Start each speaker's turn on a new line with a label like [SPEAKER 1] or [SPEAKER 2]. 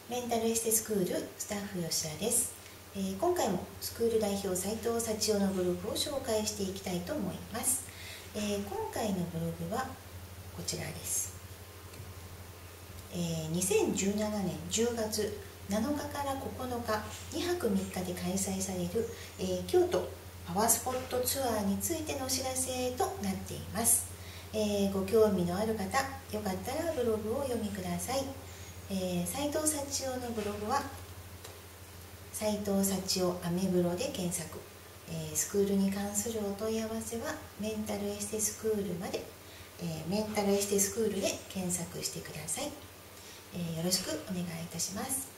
[SPEAKER 1] メンタルエステスクールスタッフ吉田です。今回もスクール代表斉藤幸男のブログを紹介していきたいと思います。今回のブログはこちらです。2017年10月7日から9日2泊3日で開催される、京都パワースポットツアーについてのお知らせとなっています。ご興味のある方、よかったらブログをお読みください。斉藤幸男のブログは斉藤幸男アメブロで検索、スクールに関するお問い合わせはメンタルエステスクールまで、メンタルエステスクールで検索してください。よろしくお願いいたします。